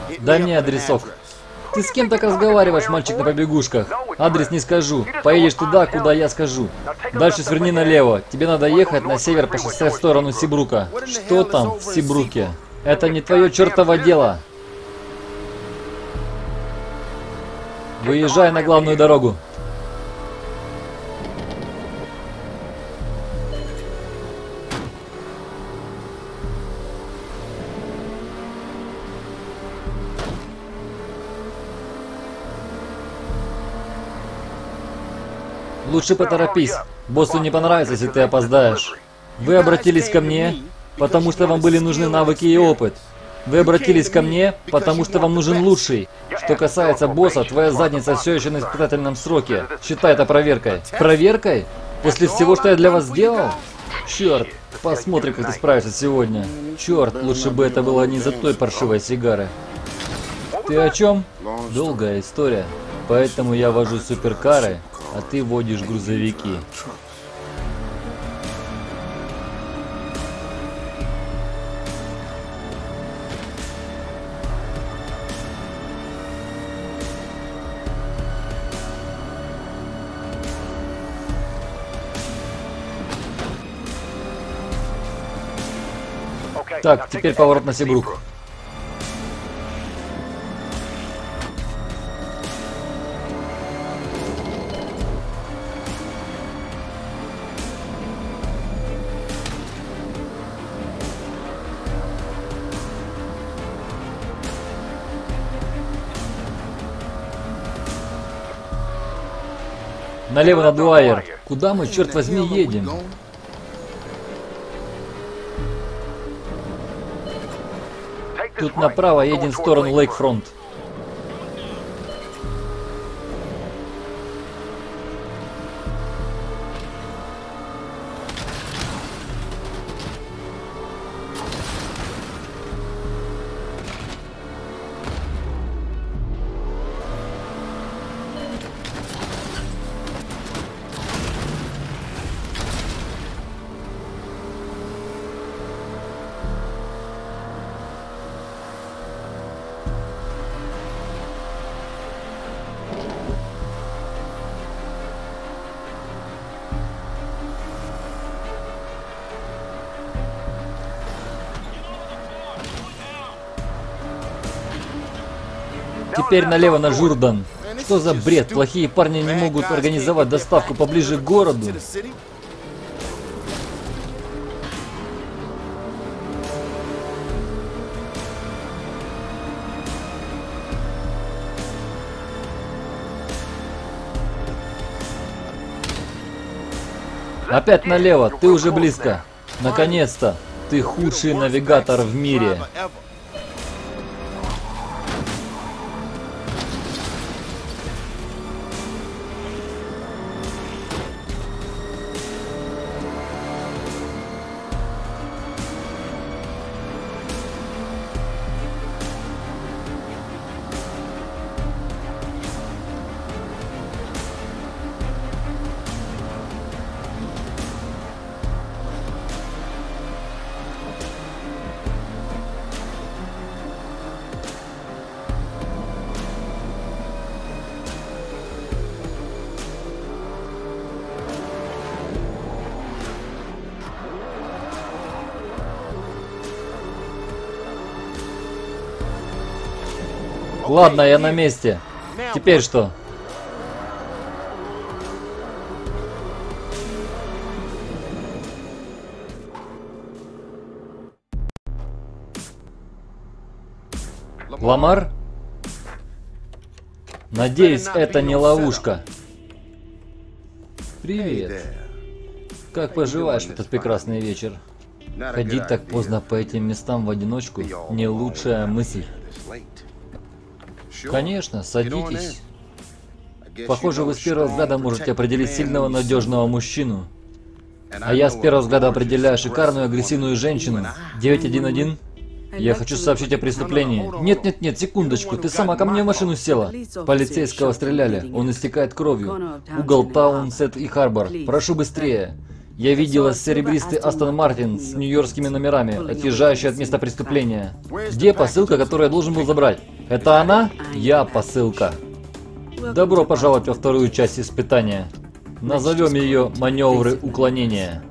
Дай мне адресок. Ты с кем так разговариваешь, мальчик на побегушках? Адрес не скажу. Поедешь туда, куда я скажу. Дальше сверни налево. Тебе надо ехать на север по шоссе в сторону Сибрука. Что там в Сибруке? Это не твое чертово дело. Выезжай на главную дорогу. Лучше поторопись. Боссу не понравится, если ты опоздаешь. Вы обратились ко мне, потому что вам были нужны навыки и опыт. Вы обратились ко мне, потому что вам нужен лучший. Что касается босса, твоя задница все еще на испытательном сроке. Считай это проверкой. Проверкой? После всего, что я для вас сделал? Черт, посмотрим, как ты справишься сегодня. Черт, лучше бы это было не за той паршивой сигары. Ты о чем? Долгая история. Поэтому я вожу суперкары, а ты водишь грузовики. Так, теперь поворот на Сибрук. Налево на Дуайер. Куда мы, черт возьми, едем? Тут направо едем в сторону Лейкфронт. Теперь налево на Журдан. Что за бред? Плохие парни не могут организовать доставку поближе к городу. Опять налево, ты уже близко. Наконец-то, ты худший навигатор в мире. Ладно, я на месте. Теперь что? Ламар? Надеюсь, это не ловушка. Привет. Как поживаешь в этот прекрасный вечер? Ходить так поздно по этим местам в одиночку не лучшая мысль. Конечно, садитесь. Похоже, вы с первого взгляда можете определить сильного, надежного мужчину. А я с первого взгляда определяю шикарную, агрессивную женщину. 911? Я хочу сообщить о преступлении. Нет, секундочку, ты сама ко мне в машину села. Полицейского стреляли, он истекает кровью. Угол Таунсет и Харбор. Прошу быстрее. Я видела серебристый Астон Мартин с нью-йоркскими номерами, отъезжающий от места преступления. Где посылка, которую я должен был забрать? Это она? Я посылка. Добро пожаловать во вторую часть испытания. Назовем ее маневры уклонения.